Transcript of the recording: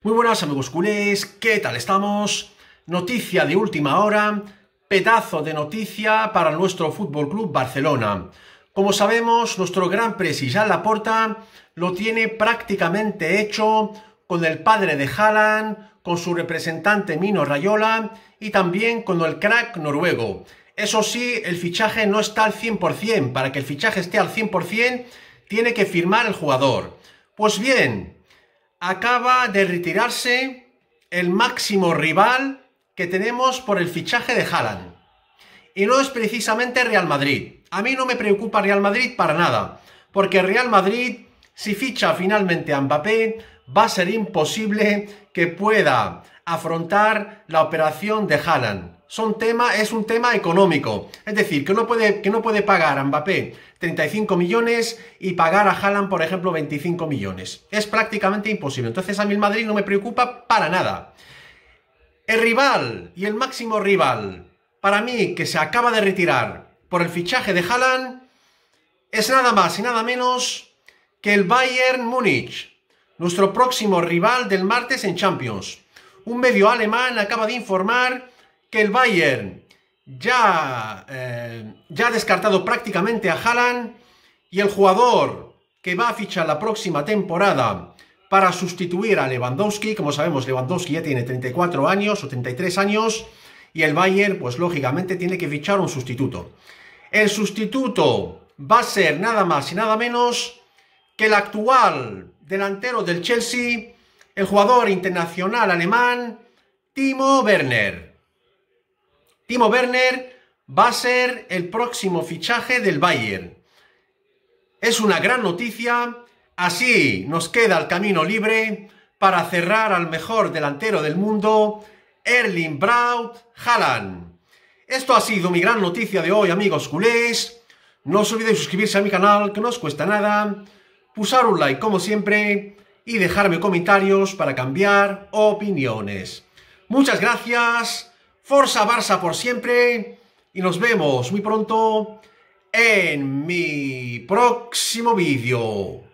Muy buenas amigos culés, ¿qué tal estamos? Noticia de última hora, pedazo de noticia para nuestro Fútbol Club Barcelona. Como sabemos, nuestro gran presi Joan Laporta lo tiene prácticamente hecho con el padre de Haaland, con su representante Mino Raiola y también con el crack noruego. Eso sí, el fichaje no está al 100%, para que el fichaje esté al 100% tiene que firmar el jugador. Pues bien, acaba de retirarse el máximo rival que tenemos por el fichaje de Haaland. Y no es precisamente Real Madrid. A mí no me preocupa Real Madrid para nada, porque Real Madrid, si ficha finalmente a Mbappé, va a ser imposible que pueda afrontar la operación de Haaland. Es un tema económico, es decir, que no puede pagar a Mbappé 35 millones y pagar a Haaland, por ejemplo, 25 millones. Es prácticamente imposible. Entonces a mí el Madrid no me preocupa para nada. El rival y el máximo rival, para mí, que se acaba de retirar por el fichaje de Haaland, es nada más y nada menos que el Bayern Múnich, nuestro próximo rival del martes en Champions. Un medio alemán acaba de informar que el Bayern ya ha descartado prácticamente a Haaland y el jugador que va a fichar la próxima temporada para sustituir a Lewandowski, como sabemos Lewandowski ya tiene 34 años o 33 años y el Bayern pues lógicamente tiene que fichar un sustituto. El sustituto va a ser nada más y nada menos que el actual delantero del Chelsea, el jugador internacional alemán Timo Werner. Timo Werner va a ser el próximo fichaje del Bayern. Es una gran noticia, así nos queda el camino libre para cerrar al mejor delantero del mundo, Erling Braut Haaland. Esto ha sido mi gran noticia de hoy, amigos culés. No os olvidéis suscribirse a mi canal, que no os cuesta nada, pulsar un like como siempre y dejarme comentarios para cambiar opiniones. Muchas gracias, Forza Barça por siempre y nos vemos muy pronto en mi próximo vídeo.